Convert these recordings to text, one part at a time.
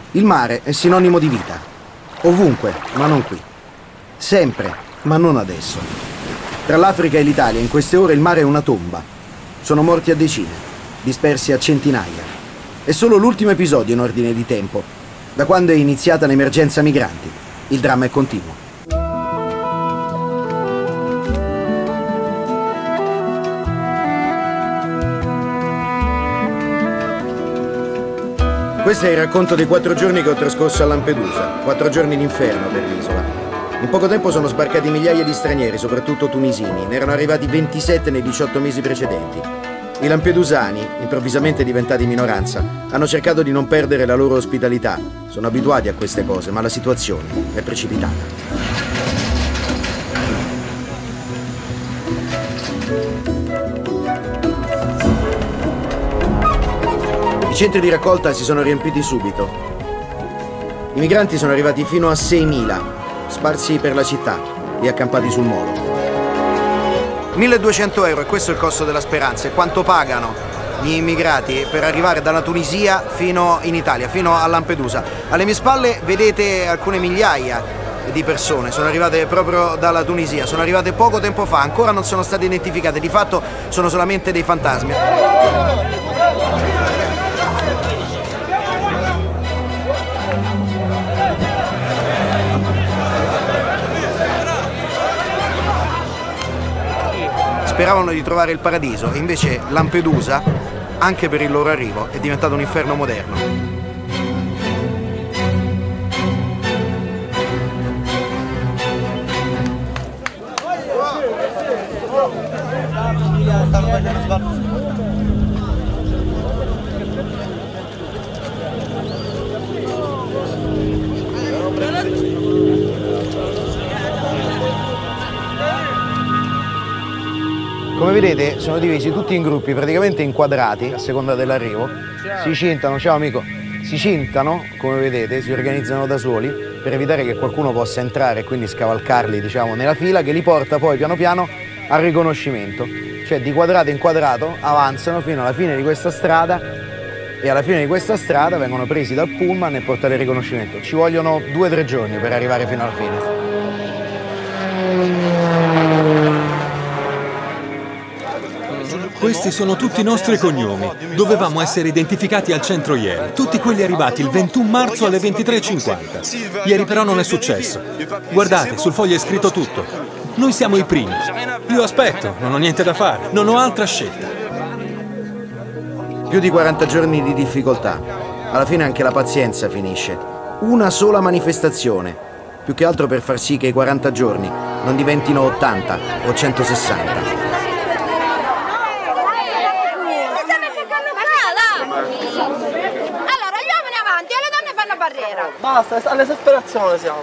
Il mare è sinonimo di vita. Ovunque, ma non qui. Sempre, ma non adesso. Tra l'Africa e l'Italia, in queste ore il mare è una tomba. Sono morti a decine, dispersi a centinaia. È solo l'ultimo episodio in ordine di tempo, da quando è iniziata l'emergenza migranti. Il dramma è continuo. Questo è il racconto dei 4 giorni che ho trascorso a Lampedusa, 4 giorni d'inferno per l'isola. In poco tempo sono sbarcati migliaia di stranieri, soprattutto tunisini. Ne erano arrivati 27 nei 18 mesi precedenti. I lampedusani, improvvisamente diventati minoranza, hanno cercato di non perdere la loro ospitalità. Sono abituati a queste cose, ma la situazione è precipitata. I centri di raccolta si sono riempiti subito. I migranti sono arrivati fino a 6.000, sparsi per la città e accampati sul molo. 1.200 euro, e questo è il costo della speranza. E quanto pagano gli immigrati per arrivare dalla Tunisia fino in Italia, fino a Lampedusa. Alle mie spalle vedete alcune migliaia di persone, sono arrivate proprio dalla Tunisia, sono arrivate poco tempo fa, ancora non sono state identificate, di fatto sono solamente dei fantasmi. Speravano di trovare il paradiso e invece Lampedusa, anche per il loro arrivo, è diventato un inferno moderno. Come vedete sono divisi tutti in gruppi praticamente inquadrati a seconda dell'arrivo. Si cintano, ciao amico, si cintano, come vedete, si organizzano da soli per evitare che qualcuno possa entrare e quindi scavalcarli, diciamo, nella fila che li porta poi piano piano al riconoscimento. Cioè di quadrato in quadrato avanzano fino alla fine di questa strada e alla fine di questa strada vengono presi dal pullman e portati al riconoscimento. Ci vogliono 2 o 3 giorni per arrivare fino alla fine. Questi sono tutti i nostri cognomi. Dovevamo essere identificati al centro ieri. Tutti quelli arrivati il 21 marzo alle 23:50. Ieri però non è successo. Guardate, sul foglio è scritto tutto. Noi siamo i primi. Io aspetto, non ho niente da fare. Non ho altra scelta. Più di 40 giorni di difficoltà. Alla fine anche la pazienza finisce. Una sola manifestazione. Più che altro per far sì che i 40 giorni non diventino 80 o 160. Basta, all'esasperazione siamo.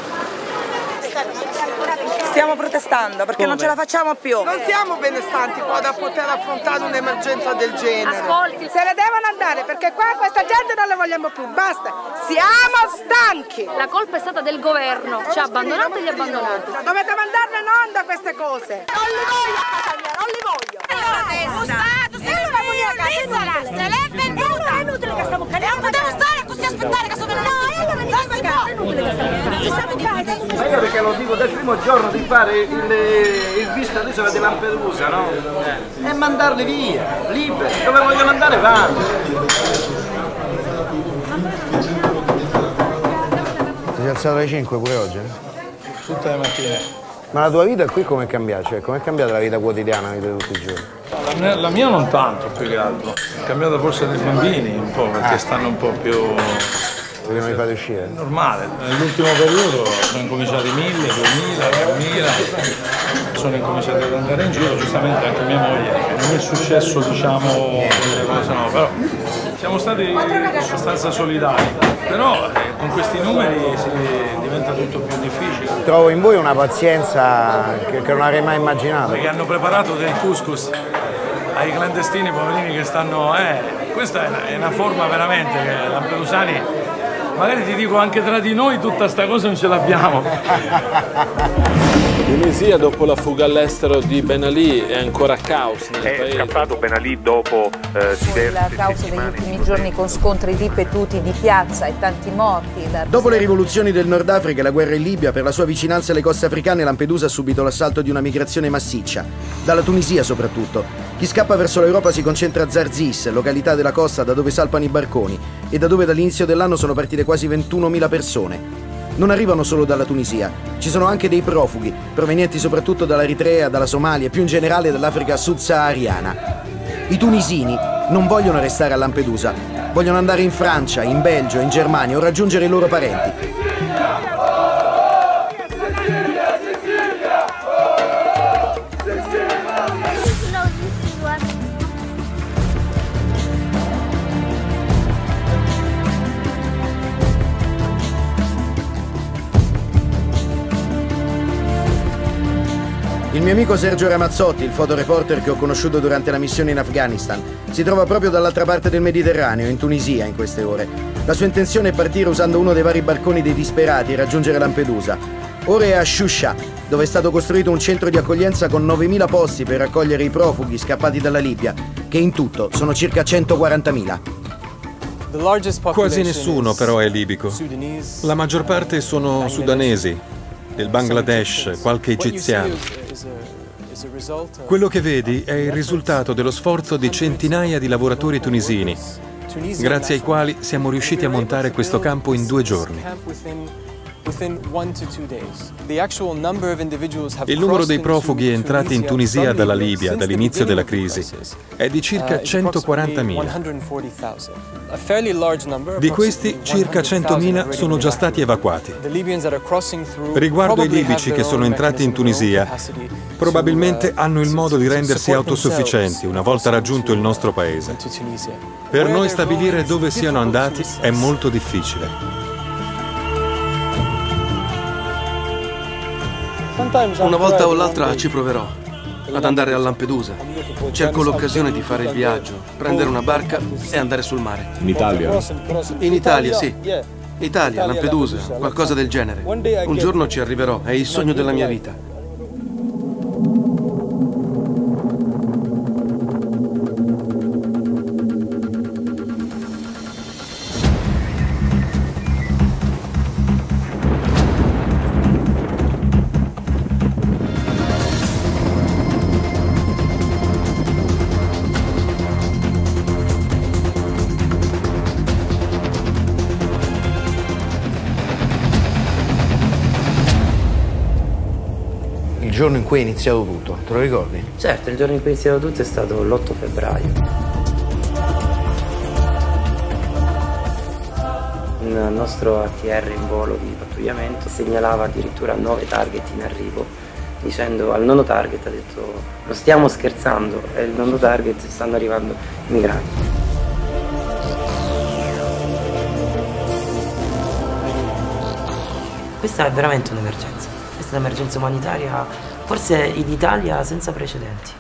Stiamo protestando perché non ce la facciamo più. Non siamo benestanti qua da poter affrontare un'emergenza del genere. Ascolti, se ne devono andare perché qua questa gente non la vogliamo più, basta. Siamo stanchi. La colpa è stata del governo, ci ha abbandonato e li ha abbandonati. Dovete mandarne in onda queste cose. Non li voglio a casa mia, non li voglio. Lo Stato, se non la voglio a casa, se l'è venduta. È inutile che stiamo cadendo. Non devo stare così a aspettare che sono venuta. Ma io perché lo dico dal primo giorno di fare il visto all'isola di Lampedusa, no? E mandarli via, liberi, dove vogliono andare vanno. Ti sei alzato alle 5 pure oggi? Tutte le mattine. Ma la tua vita qui com'è cambiata? Cioè, com'è cambiata la vita quotidiana, la vita di tutti i giorni? La mia non tanto, più che altro. È cambiata forse dai bambini un po', perché stanno un po' più... Perché non li fate uscire? Normale, nell'ultimo periodo sono incominciati 1.000, 2.000, 3.000, sono incominciati ad andare in giro, giustamente anche mia moglie, non è successo diciamo delle cose no, però siamo stati abbastanza solidari, però con questi numeri diventa tutto più difficile. Trovo in voi una pazienza che non avrei mai immaginato. Perché hanno preparato del couscous ai clandestini poverini che stanno... questa è una forma veramente che lampedusani magari ti dico anche tra di noi tutta sta cosa non ce l'abbiamo. Tunisia, dopo la fuga all'estero di Ben Ali, è ancora caos nel paese. È scappato Ben Ali dopo diverse la causa degli ultimi giorni con scontri ripetuti di piazza e tanti morti. Dopo le rivoluzioni del Nord Africa e la guerra in Libia, per la sua vicinanza alle coste africane, Lampedusa ha subito l'assalto di una migrazione massiccia, dalla Tunisia soprattutto. Chi scappa verso l'Europa si concentra a Zarzis, località della costa da dove salpano i barconi e da dove dall'inizio dell'anno sono partite quasi 21.000 persone. Non arrivano solo dalla Tunisia, ci sono anche dei profughi, provenienti soprattutto dall'Eritrea, dalla Somalia e più in generale dall'Africa subsahariana. I tunisini non vogliono restare a Lampedusa, vogliono andare in Francia, in Belgio, in Germania o raggiungere i loro parenti. Il mio amico Sergio Ramazzotti, il fotoreporter che ho conosciuto durante la missione in Afghanistan, si trova proprio dall'altra parte del Mediterraneo, in Tunisia, in queste ore. La sua intenzione è partire usando uno dei vari barconi dei disperati e raggiungere Lampedusa. Ora è a Shusha, dove è stato costruito un centro di accoglienza con 9.000 posti per raccogliere i profughi scappati dalla Libia, che in tutto sono circa 140.000. Quasi nessuno però è libico. La maggior parte sono sudanesi, del Bangladesh, qualche egiziano. Quello che vedi è il risultato dello sforzo di centinaia di lavoratori tunisini, grazie ai quali siamo riusciti a montare questo campo in 2 giorni. Il numero dei profughi entrati in Tunisia dalla Libia dall'inizio della crisi è di circa 140.000. Di questi, circa 100.000 sono già stati evacuati. Riguardo ai libici che sono entrati in Tunisia, probabilmente hanno il modo di rendersi autosufficienti una volta raggiunto il nostro paese. Per noi stabilire dove siano andati è molto difficile. Una volta o l'altra ci proverò ad andare a Lampedusa. Cerco l'occasione di fare il viaggio, prendere una barca e andare sul mare. In Italia? In Italia, sì. Italia, Lampedusa, qualcosa del genere. Un giorno ci arriverò, è il sogno della mia vita. Il giorno in cui è iniziato tutto, te lo ricordi? Certo, il giorno in cui è iniziato tutto è stato l'8 febbraio. Il nostro ATR in volo di pattugliamento segnalava addirittura 9 target in arrivo, dicendo al nono target, ha detto non stiamo scherzando, è il nono target, stanno arrivando i migranti. Questa è veramente un'emergenza. Questa è un'emergenza umanitaria, forse in Italia senza precedenti.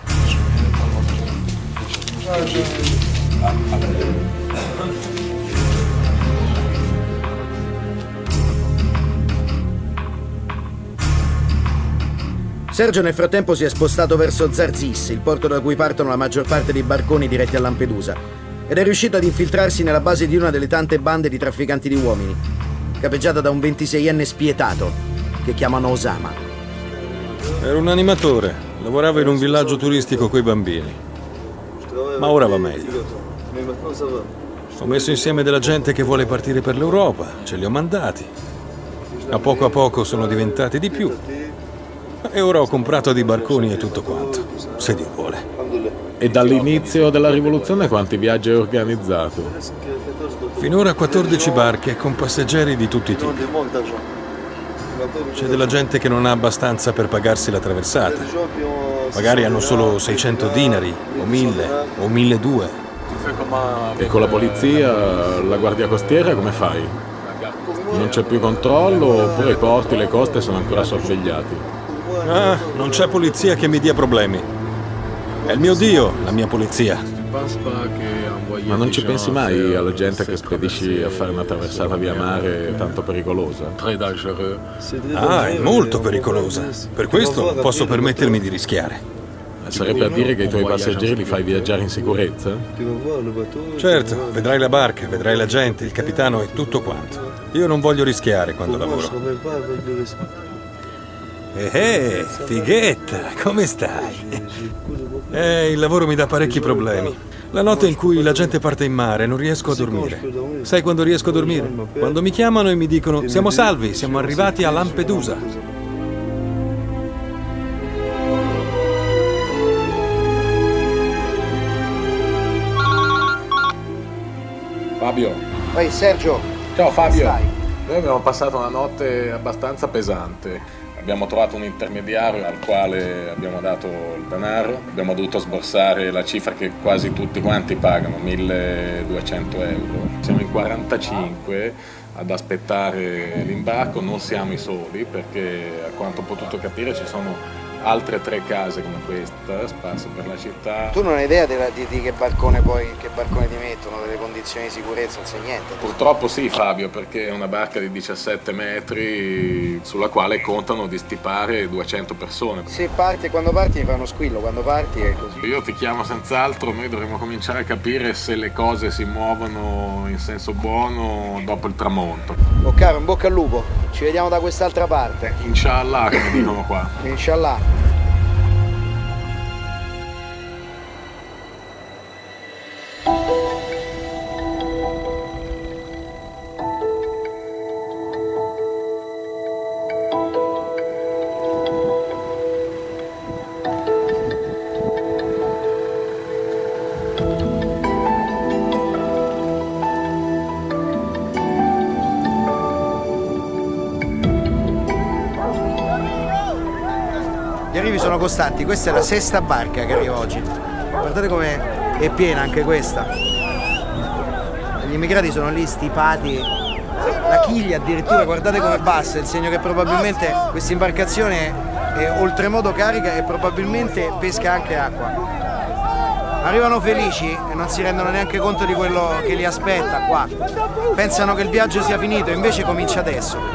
Sergio nel frattempo si è spostato verso Zarzis, il porto da cui partono la maggior parte dei barconi diretti a Lampedusa, ed è riuscito ad infiltrarsi nella base di una delle tante bande di trafficanti di uomini, capeggiata da un 26enne spietato che chiamano Osama. Era un animatore, lavorava in un villaggio turistico coi bambini. Ma ora va meglio. Ho messo insieme della gente che vuole partire per l'Europa, ce li ho mandati. A poco sono diventati di più. E ora ho comprato dei barconi e tutto quanto, se Dio vuole. E dall'inizio della rivoluzione quanti viaggi hai organizzato? Finora 14 barche con passeggeri di tutti i tipi. C'è della gente che non ha abbastanza per pagarsi la traversata. Magari hanno solo 600 dinari, o 1000, o 1200. E con la polizia, la guardia costiera come fai? Non c'è più controllo oppure i porti, le coste sono ancora sorvegliati? Ah, non c'è polizia che mi dia problemi. È il mio Dio, la mia polizia. Ma non ci pensi mai alla gente che spedisci a fare una traversata via mare tanto pericolosa? Ah, è molto pericolosa. Per questo posso permettermi di rischiare. Sarebbe a dire che i tuoi passeggeri li fai viaggiare in sicurezza? Certo, vedrai la barca, vedrai la gente, il capitano e tutto quanto. Io non voglio rischiare quando lavoro. Fighetta, come stai? Il lavoro mi dà parecchi problemi. La notte in cui la gente parte in mare non riesco a dormire. Sai quando riesco a dormire? Quando mi chiamano e mi dicono: siamo salvi, siamo arrivati a Lampedusa. Fabio. Ehi Sergio. Ciao Fabio. Noi abbiamo passato una notte abbastanza pesante. Abbiamo trovato un intermediario al quale abbiamo dato il denaro. Abbiamo dovuto sborsare la cifra che quasi tutti quanti pagano, 1.200 euro. Siamo in 45 ad aspettare l'imbarco. Non siamo i soli perché, a quanto ho potuto capire, ci sono altre 3 case come questa sparse per la città. Tu non hai idea di che barcone ti mettono, delle condizioni di sicurezza, non sai niente? Purtroppo sì Fabio, perché è una barca di 17 metri sulla quale contano di stipare 200 persone. Se parti e quando parti mi fai uno squillo, quando parti è così. Io ti chiamo senz'altro, noi dovremmo cominciare a capire se le cose si muovono in senso buono dopo il tramonto. Oh caro, in bocca al lupo, ci vediamo da quest'altra parte. Inshallah, come dicono qua. Inshallah. Gli arrivi sono costanti, questa è la 6ª barca che arriva oggi. Guardate come è piena anche questa. Gli immigrati sono lì stipati, la chiglia addirittura, guardate come bassa, il segno che probabilmente questa imbarcazione è oltremodo carica e probabilmente pesca anche acqua. Arrivano felici e non si rendono neanche conto di quello che li aspetta qua. Pensano che il viaggio sia finito, invece comincia adesso.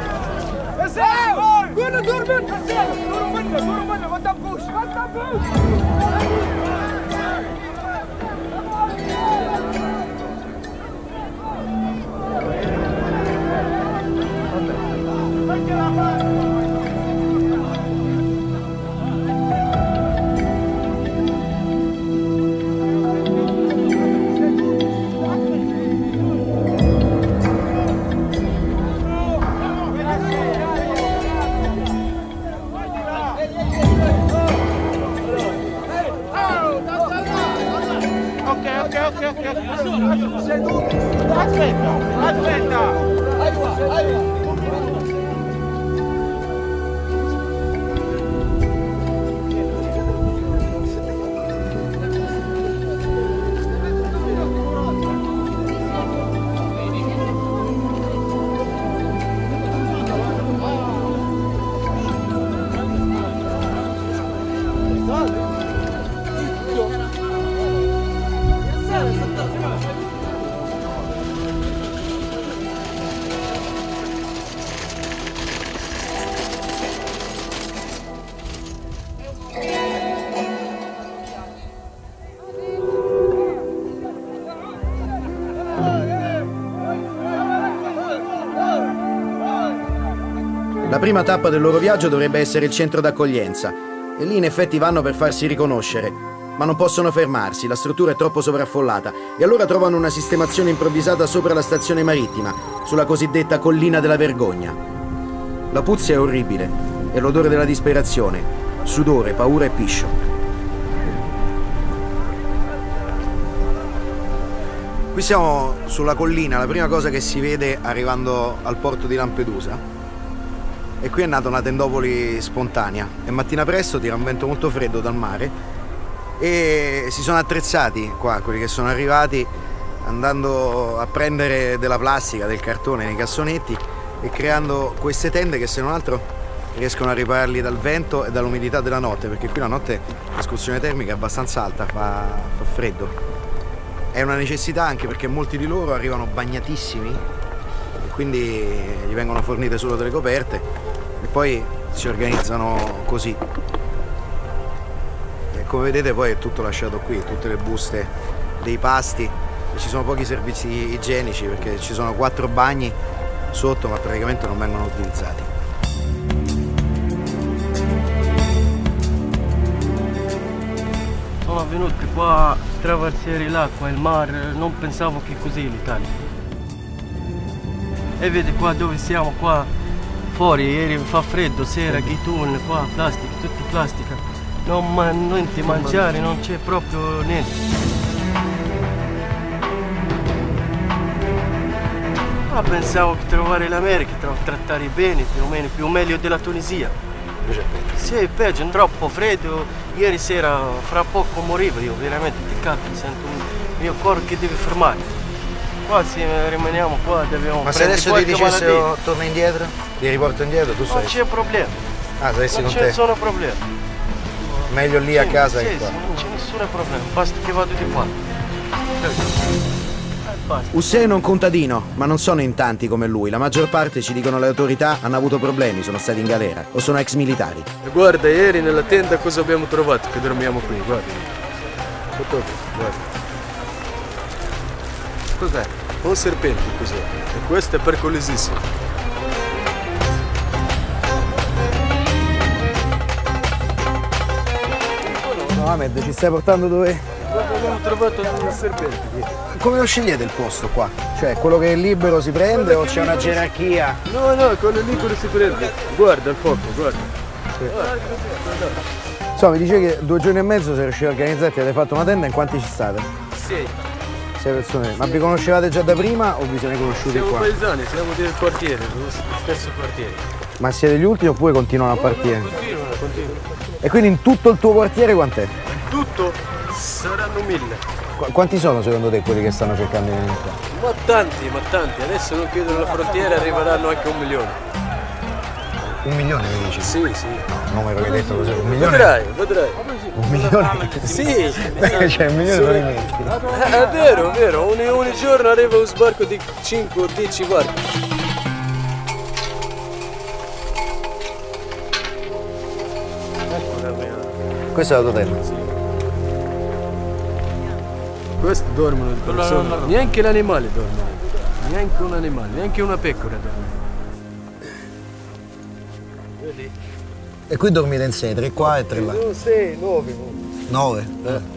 La prima tappa del loro viaggio dovrebbe essere il centro d'accoglienza e lì in effetti vanno per farsi riconoscere, ma non possono fermarsi, la struttura è troppo sovraffollata e allora trovano una sistemazione improvvisata sopra la stazione marittima, sulla cosiddetta collina della vergogna. La puzza è orribile e l'odore della disperazione, sudore, paura e piscio. Qui siamo sulla collina, la prima cosa che si vede arrivando al porto di Lampedusa. E qui è nata una tendopoli spontanea. È mattina presto, tira un vento molto freddo dal mare e si sono attrezzati qua, quelli che sono arrivati, andando a prendere della plastica, del cartone nei cassonetti e creando queste tende che se non altro riescono a ripararli dal vento e dall'umidità della notte, perché qui la notte l'escursione termica è abbastanza alta, fa freddo. È una necessità anche perché molti di loro arrivano bagnatissimi e quindi gli vengono fornite solo delle coperte e poi si organizzano così. E come vedete poi è tutto lasciato qui, tutte le buste dei pasti, e ci sono pochi servizi igienici perché ci sono 4 bagni sotto ma praticamente non vengono utilizzati. Sono venuti qua a attraversare l'acqua, il mare, non pensavo che così l'Italia. E vedi qua dove siamo, qua fuori, ieri fa freddo, sera, ghitun, qua plastica, tutta plastica. Niente mangiare, non c'è proprio niente. Ma pensavo che trovare l'America, trattare bene, più o meglio della Tunisia. Invece è peggio. Sì, peggio, troppo freddo. Ieri sera, fra poco morivo io, veramente peccato, sento il mio cuore che deve fermare. Qua se rimaniamo qua dobbiamo Ma se adesso ti dicessero torna indietro, ti riporto indietro, tu sai. Non c'è problema. Ah, saresti con te? Non c'è nessun problema. Meglio lì a casa sì, che qua. Sì, non c'è nessun problema, basta che vado di qua. Hussein è un contadino, ma non sono in tanti come lui. La maggior parte, ci dicono le autorità, hanno avuto problemi, sono stati in galera o sono ex militari. E guarda, ieri nella tenda cosa abbiamo trovato che dormiamo qui, guarda. Guarda. Cos'è? Un serpente, cos'è? E questo è pericolosissimo. No, Ahmed, ci stai portando dove? Abbiamo trovato un serpente qui. Come lo scegliete il posto qua? Cioè, quello che è libero si prende o c'è una gerarchia? No, quello lì si prende. Guarda il fuoco, guarda. Sì. Insomma, mi dicevi che 2 giorni e mezzo sei riuscito a organizzarti, avete fatto una tenda, in quanti ci state? 6. 6 persone. Ma vi conoscevate già da prima o vi siete conosciuti qua? Siamo paesani, siamo del quartiere, dello stesso quartiere. Ma siete gli ultimi oppure continuano a partire? Continuano. E quindi in tutto il tuo quartiere quant'è? Tutto saranno 1000. Quanti sono secondo te quelli che stanno cercando di venire qua? Ma tanti. Adesso non chiudono la frontiera, arriveranno anche 1 milione. 1 milione mi dici? Sì. No, numero che hai detto così, 1 milione? Vedrai. 1 milione? Sì. Cioè 1 milione non li metti. È vero. Ogni giorno arriva un sbarco di 5 o 10 barchi. Questa è la tua tenda? Sì. Questi dormono di persone. Neanche l'animale dorme. Neanche un animale, neanche una pecora dorme. Vedi? E qui dormite in 6, 3 qua e 3 là? 6, 9. 9?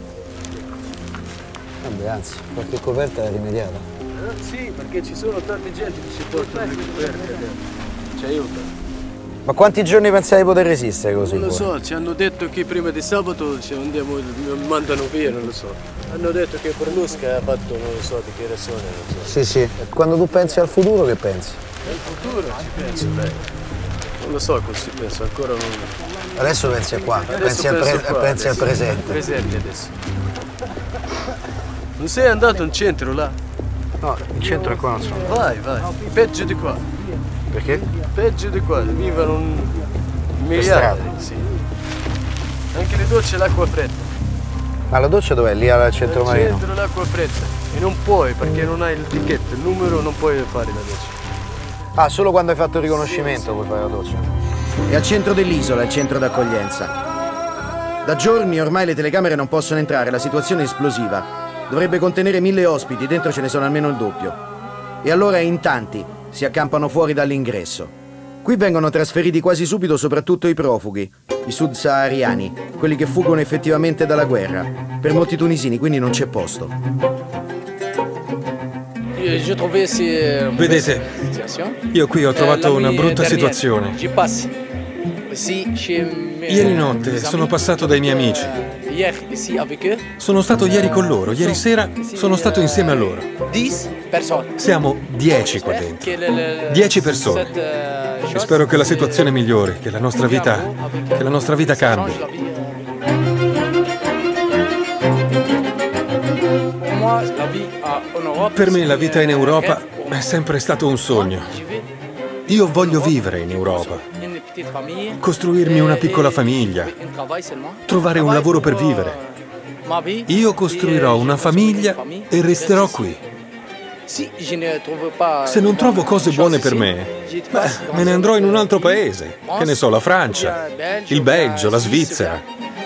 Vabbè, anzi, qualche coperta è rimediata. Sì, perché ci sono tante gente che ci portano le coperte. Ci aiutano. Ma quanti giorni pensate di poter resistere così? Non lo so, ci hanno detto che prima di sabato ci andiamo, mandano via, non lo so. Hanno detto che Berlusca ha fatto, non lo so, dichiarazione, non so. Sì. E quando tu pensi al futuro, che pensi? Al futuro ci penso, dai. Non lo so cosa ci penso, ancora non... Adesso pensi a qua, pensi al presente. Presente adesso. Non sei andato in centro là? No, in centro qua non sono. Vai. Peggio di qua. Perché? Peggio di qua, vivono un miliardi. Sì. Anche le docce l'acqua fredda. Ma la doccia dov'è? Lì al centro marino? Al centro l'acqua fredda. E non puoi, perché non hai il ticket, il numero, non puoi fare la doccia. Ah, solo quando hai fatto il riconoscimento puoi fare la doccia. È al centro dell'isola, il centro d'accoglienza. Da giorni ormai le telecamere non possono entrare, la situazione è esplosiva. Dovrebbe contenere 1000 ospiti, dentro ce ne sono almeno il doppio. E allora in tanti si accampano fuori dall'ingresso. Qui vengono trasferiti quasi subito soprattutto i profughi, i sud-sahariani, quelli che fuggono effettivamente dalla guerra. Per molti tunisini quindi non c'è posto. Vedete, io qui ho trovato una brutta situazione. Ieri notte sono passato dai miei amici. Sono stato ieri con loro, ieri sera sono stato insieme a loro. Siamo 10 qua dentro. 10 persone. E spero che la situazione migliori, che la nostra vita cambi. Per me la vita in Europa è sempre stato un sogno. Io voglio vivere in Europa. costruirmi una piccola famiglia, trovare un lavoro per vivere. Io costruirò una famiglia e resterò qui. Se non trovo cose buone per me, me ne andrò in un altro paese, che ne so, la Francia, il Belgio, la Svizzera.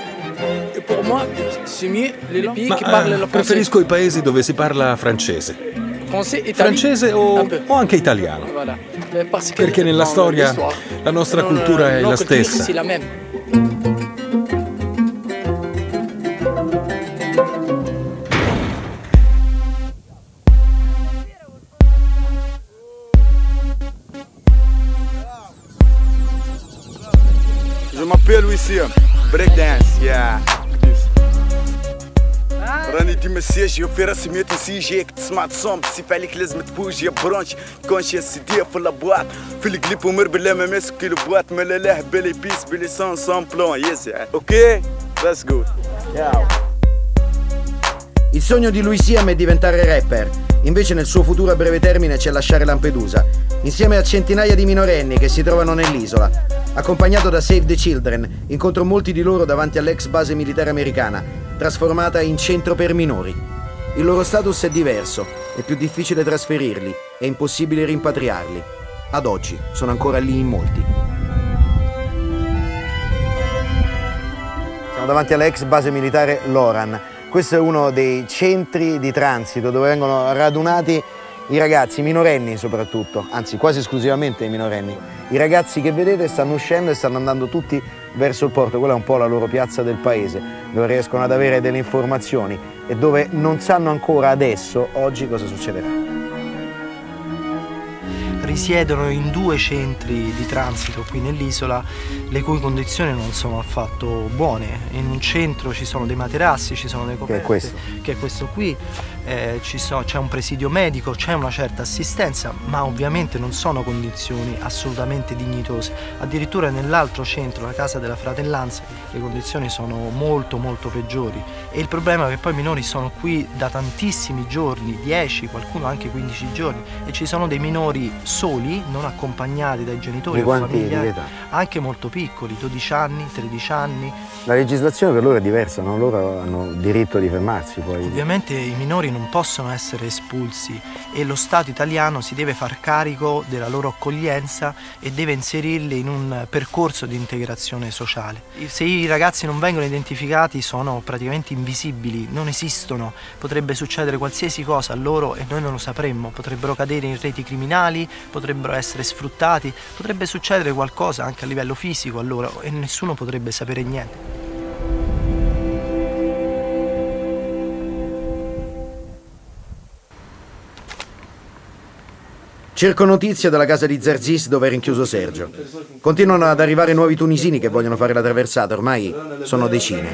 Ma preferisco i paesi dove si parla francese. Francese o anche italiano. Perché nella storia la nostra cultura è la stessa. Je m'appelle Wissia, breakdance, yeah. راني ديما ساجي وفي راسي ميت نسيجيك تسمع تصوم بسيف عليك لازم تبوجي يا برونش كونشي سيديا في الابواط في القليب ومربل لا ما ماسك كيلو بواط ما لا لا بالي بيس بالي سان بلون يس اوكي let's go. Il sogno di Louisiam è diventare rapper, invece nel suo futuro a breve termine c'è lasciare Lampedusa, insieme a centinaia di minorenni che si trovano nell'isola. Accompagnato da Save the Children, incontro molti di loro davanti all'ex base militare americana, trasformata in centro per minori. Il loro status è diverso, è più difficile trasferirli, è impossibile rimpatriarli. Ad oggi sono ancora lì in molti. Siamo davanti all'ex base militare Loran. Questo è uno dei centri di transito dove vengono radunati i ragazzi, minorenni soprattutto, anzi quasi esclusivamente i minorenni. I ragazzi che vedete stanno uscendo e stanno andando tutti verso il porto, quella è un po' la loro piazza del paese, dove riescono ad avere delle informazioni e dove non sanno ancora adesso, oggi, cosa succederà. Risiedono in 2 centri di transito qui nell'isola, le cui condizioni non sono affatto buone. In un centro ci sono dei materassi, ci sono le coperte, che è questo qui, c'è un presidio medico, c'è una certa assistenza, ma ovviamente non sono condizioni assolutamente dignitose. Addirittura nell'altro centro, la casa della fratellanza, le condizioni sono molto peggiori, e il problema è che poi i minori sono qui da tantissimi giorni, 10, qualcuno anche 15 giorni, e ci sono dei minori soli, non accompagnati dai genitori o familiari, anche molto piccoli, 12 anni, 13 anni. La legislazione per loro è diversa, no? Loro hanno diritto di fermarsi poi. Ovviamente i minori non possono essere espulsi e lo Stato italiano si deve far carico della loro accoglienza e deve inserirli in un percorso di integrazione sociale. Se i ragazzi non vengono identificati sono praticamente invisibili, non esistono, potrebbe succedere qualsiasi cosa a loro e noi non lo sapremmo, potrebbero cadere in reti criminali, potrebbero essere sfruttati, potrebbe succedere qualcosa anche a livello fisico a loro e nessuno potrebbe sapere niente. Cerco notizie dalla casa di Zarzis dove è rinchiuso Sergio. Continuano ad arrivare nuovi tunisini che vogliono fare la traversata, ormai sono decine.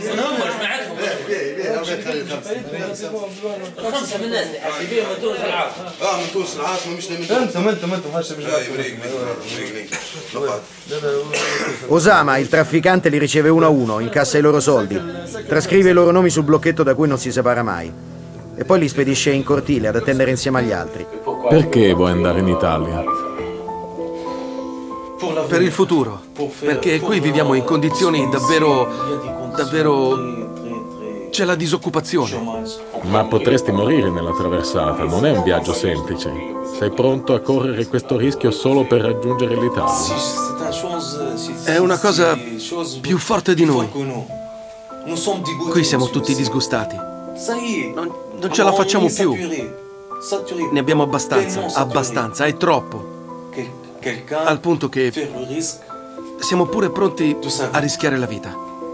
Osama, il trafficante, li riceve uno a uno, incassa i loro soldi, trascrive i loro nomi sul blocchetto da cui non si separa mai e poi li spedisce in cortile ad attendere insieme agli altri. Perché vuoi andare in Italia? Per il futuro, perché qui viviamo in condizioni davvero... c'è la disoccupazione. Ma potresti morire nella traversata, non è un viaggio semplice. Sei pronto a correre questo rischio solo per raggiungere l'Italia? È una cosa più forte di noi. Qui siamo tutti disgustati. Non ce la facciamo più. Ne abbiamo abbastanza, è troppo. Al punto che siamo pure pronti a rischiare la vita.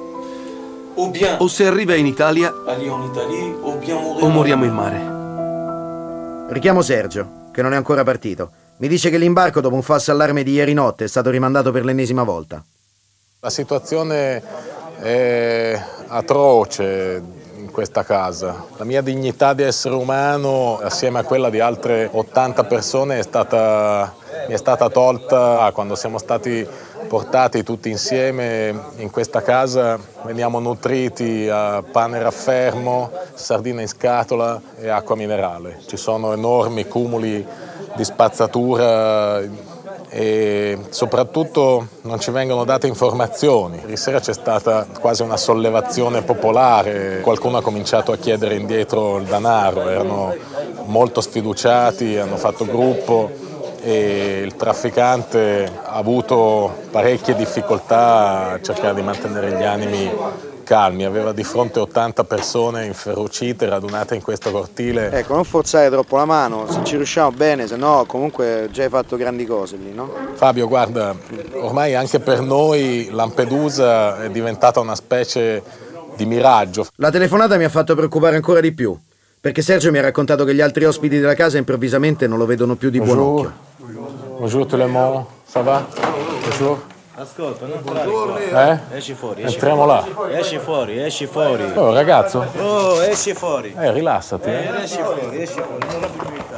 O se arriva in Italia, o moriamo in mare. Richiamo Sergio, che non è ancora partito. Mi dice che l'imbarco dopo un falso allarme di ieri notte è stato rimandato per l'ennesima volta. La situazione è atroce in questa casa. La mia dignità di essere umano, assieme a quella di altre 80 persone, mi è stata tolta quando siamo stati portati tutti insieme in questa casa. Veniamo nutriti a pane raffermo, sardine in scatola e acqua minerale. Ci sono enormi cumuli di spazzatura e soprattutto non ci vengono date informazioni. Ieri sera c'è stata quasi una sollevazione popolare, qualcuno ha cominciato a chiedere indietro il denaro, erano molto sfiduciati, hanno fatto gruppo e il trafficante ha avuto parecchie difficoltà a cercare di mantenere gli animi calmi, aveva di fronte 80 persone inferocite, radunate in questo cortile. Ecco, non forzare troppo la mano, se ci riusciamo bene, se no comunque già hai fatto grandi cose lì, no? Fabio, guarda, ormai anche per noi Lampedusa è diventata una specie di miraggio. La telefonata mi ha fatto preoccupare ancora di più, perché Sergio mi ha raccontato che gli altri ospiti della casa improvvisamente non lo vedono più di buon occhio. Bonjour tout le monde, ça va? Bonjour. Ascolta, non entrare qua. Esci fuori, entriamo là. Esci fuori, esci fuori. Oh, ragazzo. Oh, esci fuori. Rilassati. Esci fuori, non ho più vita.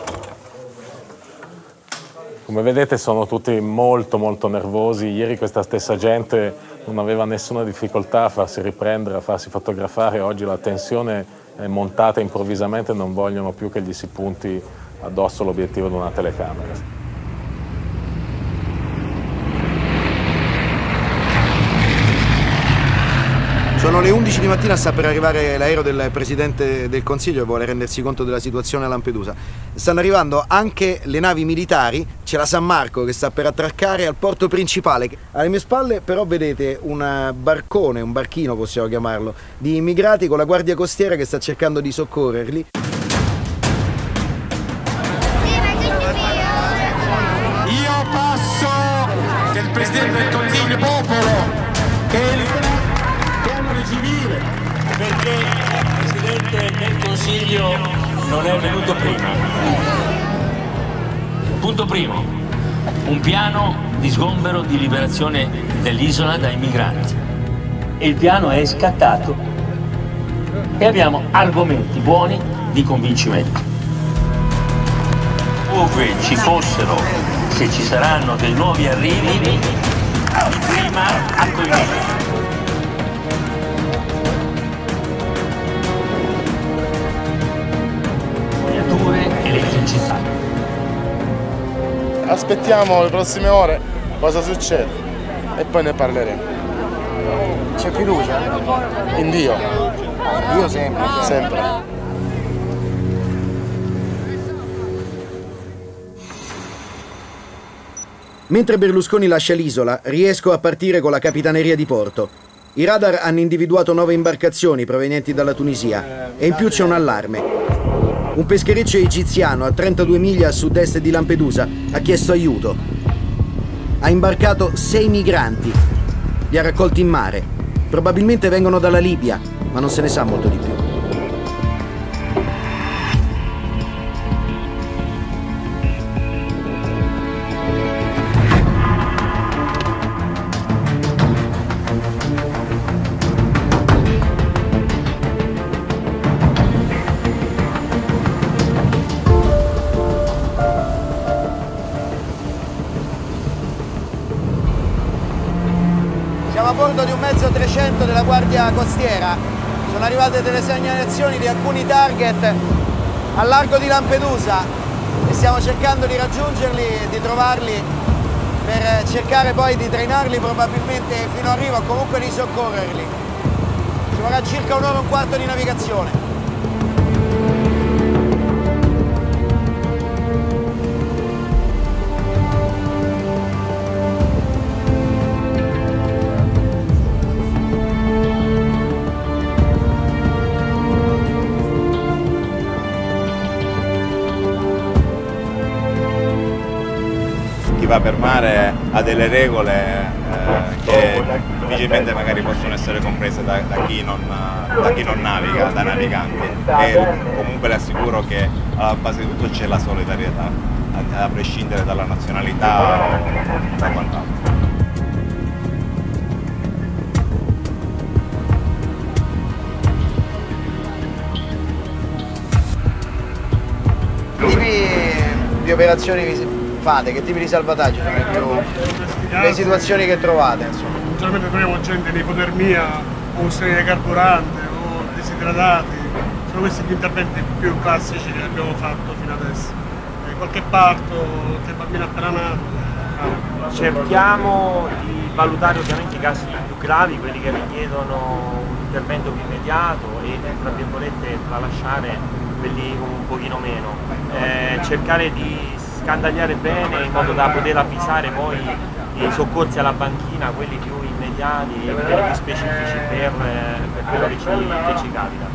Come vedete sono tutti molto nervosi. Ieri questa stessa gente non aveva nessuna difficoltà a farsi riprendere, a farsi fotografare. Oggi la tensione è montata improvvisamente e non vogliono più che gli si punti addosso l'obiettivo di una telecamera. Sono le 11 di mattina, sta per arrivare l'aereo del Presidente del Consiglio e vuole rendersi conto della situazione a Lampedusa. Stanno arrivando anche le navi militari, c'è la San Marco che sta per attraccare al porto principale. Alle mie spalle però vedete un barcone, un barchino possiamo chiamarlo, di immigrati con la guardia costiera che sta cercando di soccorrerli. Io passo che il Presidente del Consiglio popolo civile, perché il Presidente del Consiglio non è venuto prima. Punto primo, un piano di sgombero di liberazione dell'isola dai migranti. E il piano è scattato e abbiamo argomenti buoni di convincimento. Ove ci fossero, se ci saranno dei nuovi arrivi, di prima accoglienza. Aspettiamo le prossime ore cosa succede e poi ne parleremo. C'è fiducia? In Dio. Dio sempre. Sempre. Mentre Berlusconi lascia l'isola, riesco a partire con la Capitaneria di Porto. I radar hanno individuato 9 imbarcazioni provenienti dalla Tunisia e in più c'è un allarme. Un peschereccio egiziano a 32 miglia a sud-est di Lampedusa ha chiesto aiuto. Ha imbarcato 6 migranti. Li ha raccolti in mare. Probabilmente vengono dalla Libia, ma non se ne sa molto di più. A bordo di un mezzo 300 della Guardia Costiera sono arrivate delle segnalazioni di alcuni target al largo di Lampedusa e stiamo cercando di raggiungerli e di trovarli per cercare poi di trainarli probabilmente fino a riva o comunque di soccorrerli. Ci vorrà circa un'ora e un quarto di navigazione. Chi va per mare ha delle regole che difficilmente magari possono essere comprese da chi non naviga, da naviganti, e comunque le assicuro che alla base di tutto c'è la solidarietà, a prescindere dalla nazionalità o da quant'altro. Tipi di operazioni fate, che tipi di salvataggio sono le situazioni che trovate? Insomma. Generalmente troviamo gente in ipotermia o serie carburante o disidratati, sono questi gli interventi più classici che abbiamo fatto fino adesso. Qualche parto, qualche bambino appena nato. cerchiamo di valutare ovviamente i casi più gravi, quelli che richiedono un intervento più immediato e tra virgolette tralasciare quelli un pochino meno. Cercare di scandagliare bene in modo da poter avvisare poi i soccorsi alla banchina, quelli più immediati e quelli più specifici per quello che ci capita.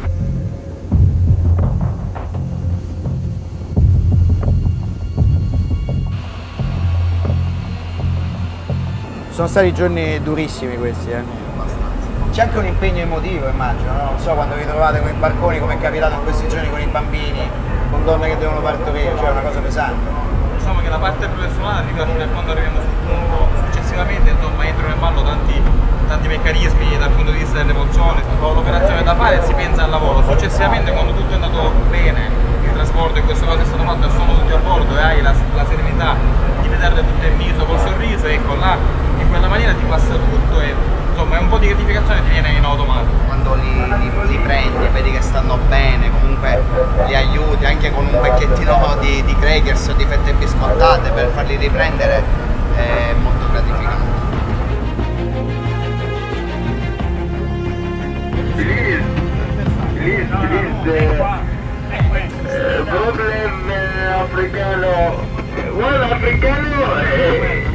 Sono stati giorni durissimi questi, C'è anche un impegno emotivo, immagino, no? Non so, quando vi trovate con i barconi, come è capitato in questi giorni con i bambini, con donne che devono partorire, cioè è una cosa pesante. Diciamo che la parte professionale arriva fino a quando arriviamo sul punto, successivamente insomma entrano in ballo tanti meccanismi dal punto di vista dell'emozione, con l'operazione da fare si pensa al lavoro, successivamente quando tutto è andato bene, il trasporto e queste cose è stato fatto e sono tutti a bordo e hai la serenità di vederle tutte in viso col sorriso, ecco là in quella maniera ti passa tutto e insomma un po' di gratificazione ti viene in automatico. Quando li prendi e vedi che stanno bene, comunque li aiuti anche con un pacchettino di crackers o di fette biscottate per farli riprendere, è molto gratificante. Problem africano, well africano.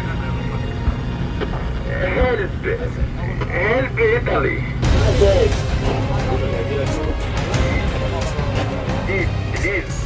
Help Italy. Please.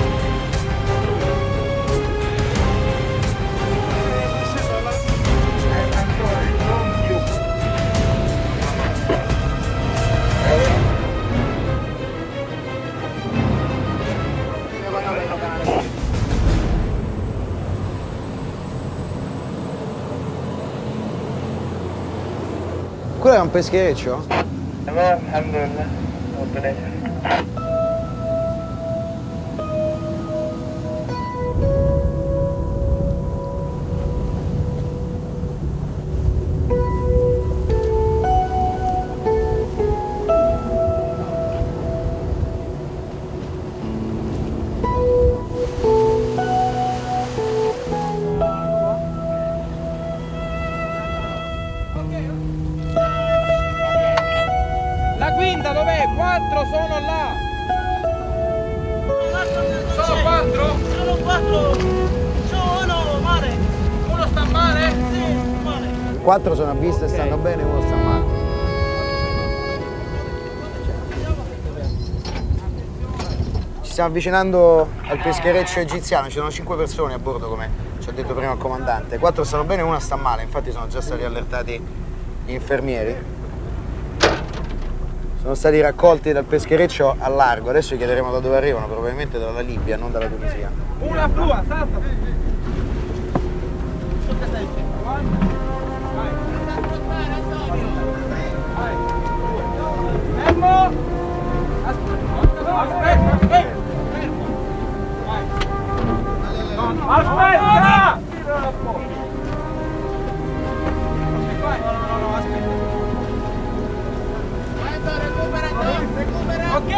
Quello è un peschereccio? Alhamdulillah. La quinta dov'è? 4 sono là! Sono 4? Sono 4! Sono uno male! Uno sta male? Sì, male! 4 sono a vista e stanno bene, uno sta male. Ci stiamo avvicinando al peschereccio egiziano, ci sono 5 persone a bordo, come ci ha detto prima il comandante. 4 stanno bene e una sta male, infatti sono già stati allertati gli infermieri. Sono stati raccolti dal peschereccio a largo, adesso gli chiederemo da dove arrivano, probabilmente dalla Libia, non dalla Tunisia. Una prua, salta! Fermo! Aspetta! Aspetta! Ok?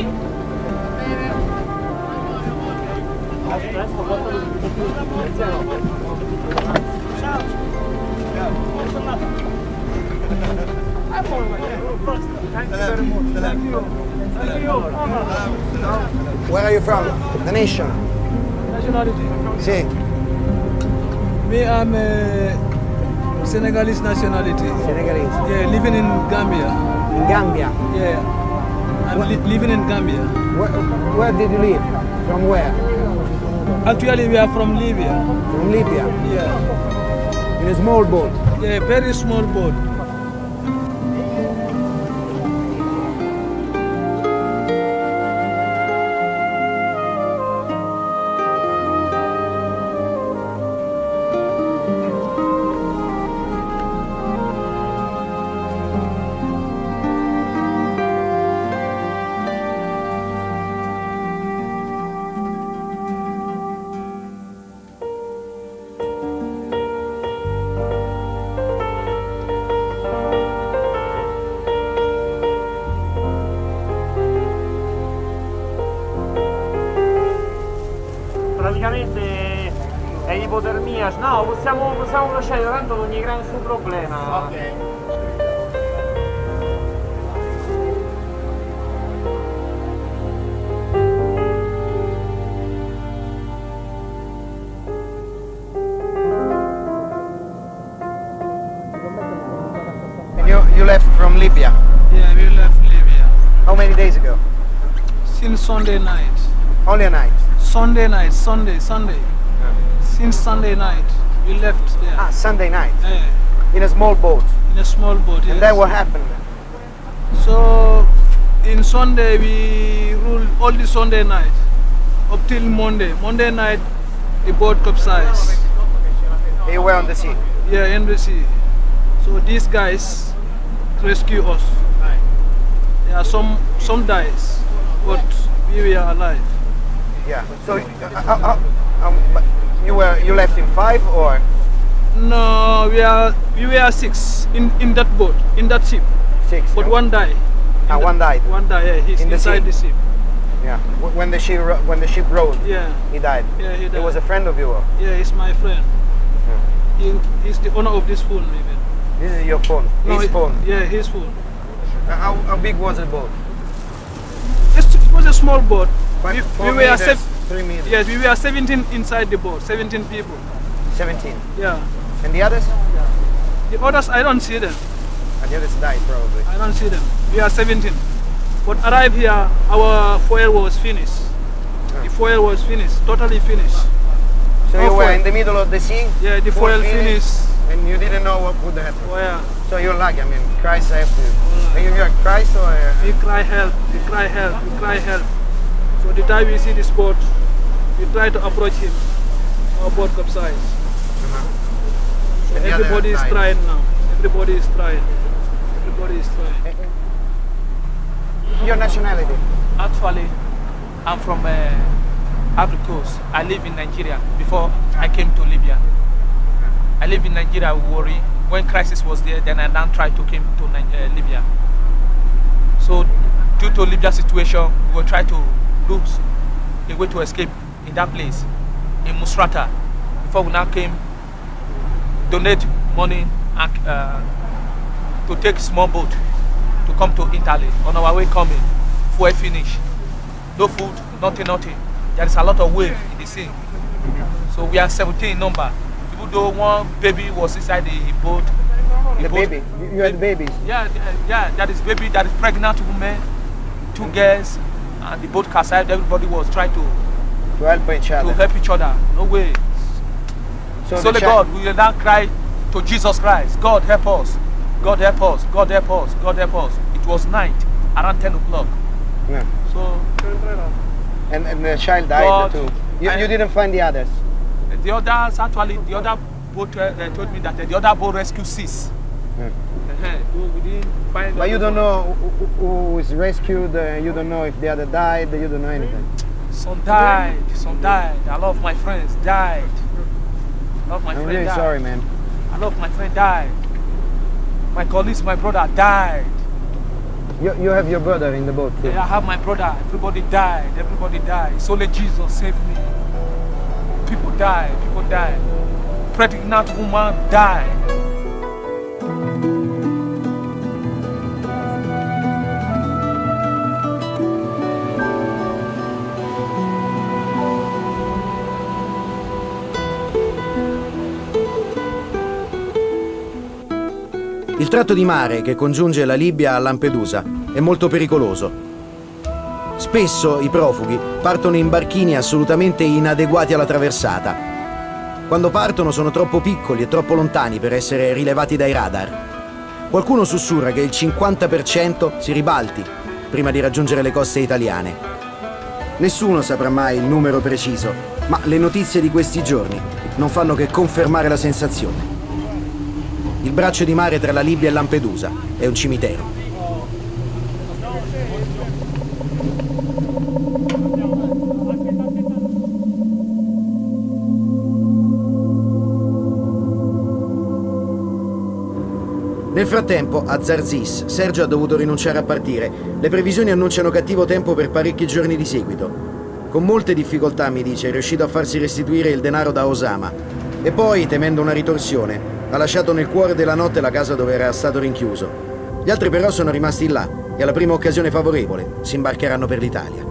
Where are you from? The nation? Nationality? Sì. Me, I'm Senegalese nationality. Senegalese? Yeah, living in Gambia. In Gambia? Yeah. I'm living in Gambia. Where did you live? From where? Actually, we are from Libya. From Libya? Yeah. In a small boat? Yeah, very small boat. Praticamente È ipotermia, no, possiamo lasciare, tanto non gli crea nessun problema. Ok. You left from Libya? Yeah, we left Libya. How many days ago? Since Sunday night. Only a night? Sunday night, Sunday. Yeah. Since Sunday night, we left there. Ah, Sunday night? Yeah. In a small boat? In a small boat, yes. And then what happened? So, in Sunday, we ruled all the Sunday night, up till Monday. Monday night, the boat capsized. You were on the sea? Yeah, in the sea. So these guys rescue us. Yeah, some dies, but we were alive. Yeah. So you left in 5 or? No, we were 6 in that boat, in that ship. 6. But one died. One died. One died. Yeah, he's inside the ship. Yeah. When the ship rode. Yeah. He died. Yeah, he died. He was a friend of yours. Yeah, he's my friend. He's the owner of this phone, maybe. This is your phone? No, his phone? Yeah, his phone. How big was the boat? It was a small boat. We were 3 meters. Yes, we were 17 inside the boat, 17 people. 17? Yeah. And the others? The others, I don't see them. And the others died probably? I don't see them. We are 17. But arrived here, our fuel was finished. The fuel was finished, totally finished. So you were in the middle of the sea? Yeah, the fuel finished. And you didn't know what would happen? Oh, yeah. So you're lucky, I mean, Christ helped you. You are Christ or? We cry help, we cry help, we cry help. So the time we see this boat, we try to approach him. Our boat capsized. And everybody is trying now. Everybody is trying. Everybody is trying. Your nationality? Actually, I'm from Ivory Coast. I live in Nigeria before I came to Libya. I live in Nigeria, Warri. When crisis was there, then I now tried to come to Libya. So, due to Libya situation, we will try to look a way to escape in that place, in Musrata. Before we now came, donate money and, to take a small boat to come to Italy. On our way coming, fuel finish, no food, nothing. There is a lot of wave in the sea. So we are 17 in number. Even though one baby was inside the boat. The baby? You had babies? Yeah, that is baby, that is pregnant woman, 2 girls, and the boat capsized. Everybody was trying to help each other. To help each other. No way. So the God, we will now cry to Jesus Christ. God help us. God help us. God help us. God help us. It was night, around 10 o'clock. Yeah. So. And the child died too. You didn't find the others? The others, actually, the other boat told me that the other boat rescue ceased. We didn't find. But you don't know who is rescued. You don't know if the other died. You don't know anything. Some died. A lot of my friends died. I'm really sorry, man. A lot of my friends died. My colleagues, my brother died. You have your brother in the boat too? Yeah, I have my brother. Everybody died. It's only Jesus saved me. People died. Pregnant woman died. Il tratto di mare che congiunge la Libia a Lampedusa è molto pericoloso. Spesso i profughi partono in barchini assolutamente inadeguati alla traversata. Quando partono sono troppo piccoli e troppo lontani per essere rilevati dai radar. Qualcuno sussurra che il 50% si ribalti prima di raggiungere le coste italiane. Nessuno saprà mai il numero preciso, ma le notizie di questi giorni non fanno che confermare la sensazione. Il braccio di mare tra la Libia e Lampedusa è un cimitero. Nel frattempo, a Zarzis, Sergio ha dovuto rinunciare a partire. Le previsioni annunciano cattivo tempo per parecchi giorni di seguito. Con molte difficoltà, mi dice, è riuscito a farsi restituire il denaro da Osama. E poi, temendo una ritorsione, ha lasciato nel cuore della notte la casa dove era stato rinchiuso. Gli altri però sono rimasti là e alla prima occasione favorevole si imbarcheranno per l'Italia.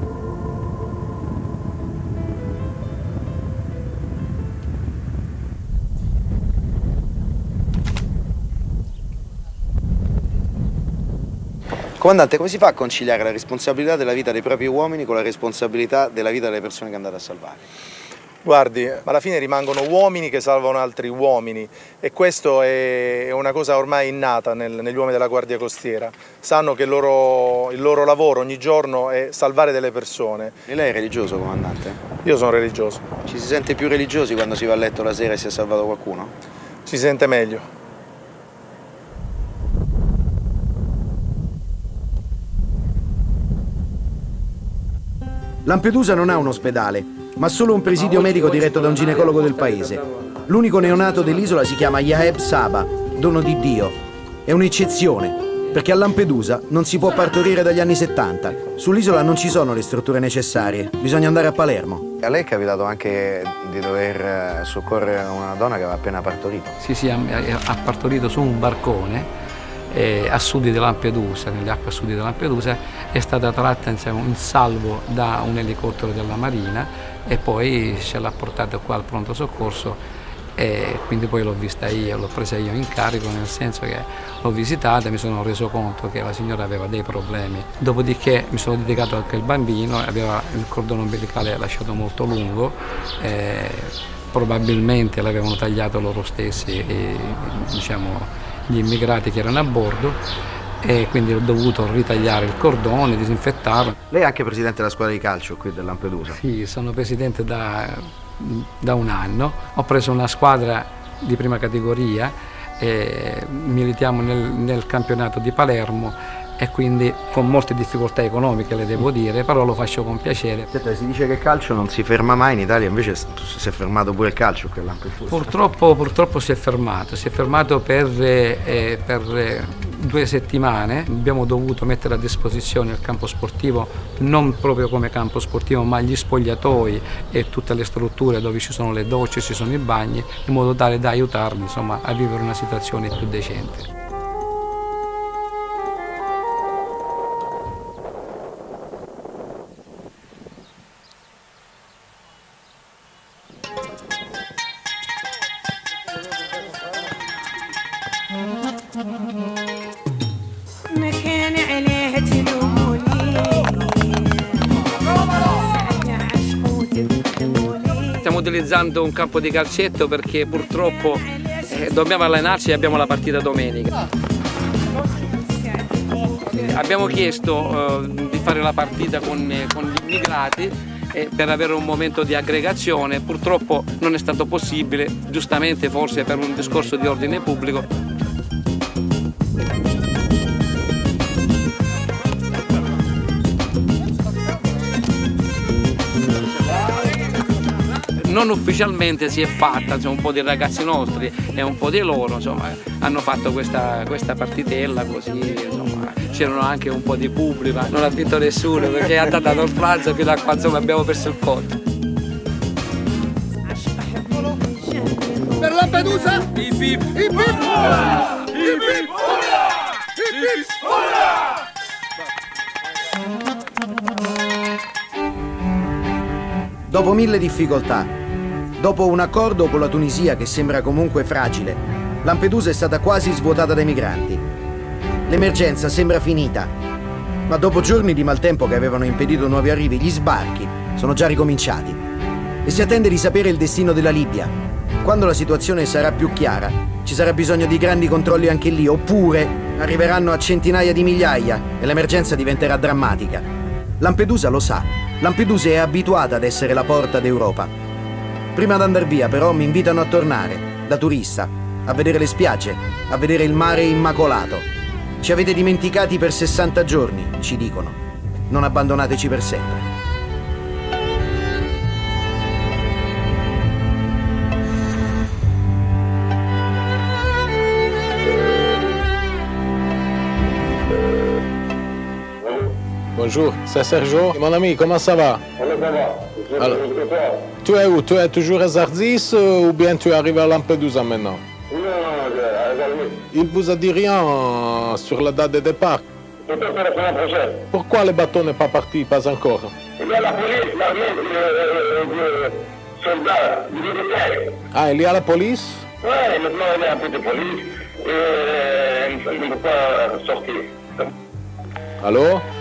Comandante, come si fa a conciliare la responsabilità della vita dei propri uomini con la responsabilità della vita delle persone che andate a salvare? Guardi, alla fine rimangono uomini che salvano altri uomini e questo è una cosa ormai innata negli uomini della Guardia Costiera. Sanno che il loro lavoro ogni giorno è salvare delle persone. E lei è religioso, comandante? Io sono religioso. Ci si sente più religiosi quando si va a letto la sera e si è salvato qualcuno? Si sente meglio. Lampedusa non ha un ospedale, ma solo un presidio medico diretto da un ginecologo del paese. L'unico neonato dell'isola si chiama Yaheb Saba, dono di Dio. È un'eccezione, perché a Lampedusa non si può partorire dagli anni 70. Sull'isola non ci sono le strutture necessarie, bisogna andare a Palermo. A lei è capitato anche di dover soccorrere una donna che aveva appena partorito? Sì, ha partorito su un barcone a sud di Lampedusa, nelle acque a sud di Lampedusa, è stata tratta in salvo da un elicottero della Marina e poi ce l'ha portata qua al pronto soccorso e quindi poi l'ho vista io, l'ho presa io in carico, nel senso che l'ho visitata e mi sono reso conto che la signora aveva dei problemi. Dopodiché mi sono dedicato anche al bambino, aveva il cordone ombelicale lasciato molto lungo, probabilmente l'avevano tagliato loro stessi, diciamo, gli immigrati che erano a bordo e quindi ho dovuto ritagliare il cordone, disinfettarlo. Lei è anche presidente della squadra di calcio qui del Lampedusa? Sì, sono presidente da un anno, ho preso una squadra di prima categoria, militiamo nel campionato di Palermo e quindi con molte difficoltà economiche, le devo dire, però lo faccio con piacere. Senta, si dice che il calcio non si ferma mai in Italia, invece si è fermato pure il calcio qui a Lampedusa. Purtroppo si è fermato per 2 settimane. Abbiamo dovuto mettere a disposizione il campo sportivo, non proprio come campo sportivo, ma gli spogliatoi e tutte le strutture dove ci sono le docce, ci sono i bagni, in modo tale da aiutarli, insomma, a vivere una situazione più decente. Stiamo utilizzando un campo di calcetto perché purtroppo dobbiamo allenarci e abbiamo la partita domenica. Abbiamo chiesto di fare la partita con gli immigrati per avere un momento di aggregazione, purtroppo non è stato possibile, giustamente forse per un discorso di ordine pubblico. Non ufficialmente si è fatta, insomma, un po' dei ragazzi nostri e un po' di loro, insomma, hanno fatto questa partitella così, insomma, c'erano anche un po' di pubblico, non ha vinto nessuno perché è andata dal pranzo fino a qua, insomma, abbiamo perso il conto. Per Lampedusa! Hip hip! Hip hip! Hip hip! Dopo 1000 difficoltà, dopo un accordo con la Tunisia che sembra comunque fragile, Lampedusa è stata quasi svuotata dai migranti. L'emergenza sembra finita, ma dopo giorni di maltempo che avevano impedito nuovi arrivi, gli sbarchi sono già ricominciati e si attende di sapere il destino della Libia. Quando la situazione sarà più chiara, ci sarà bisogno di grandi controlli anche lì, oppure arriveranno a centinaia di migliaia e l'emergenza diventerà drammatica. Lampedusa lo sa, Lampedusa è abituata ad essere la porta d'Europa. Prima di andare via, però, mi invitano a tornare, da turista, a vedere le spiagge, a vedere il mare immacolato. Ci avete dimenticati per 60 giorni, ci dicono. Non abbandonateci per sempre. Bonjour, c'est Sergio. Mon ami, comment ça va? Alors, tu es où? Tu es toujours à Zardis ou bien tu arrives à Lampedusa maintenant? Non, à Zardis. Il vous a dit rien sur la date de départ? Peut-être la semaine prochaine. Pourquoi le bateau n'est pas parti? Pas encore. Il y a la police, l'armée, les soldats, les militaires. Ah, il y a la police? Oui, maintenant il y a un peu de police et il ne peut pas sortir. Allô?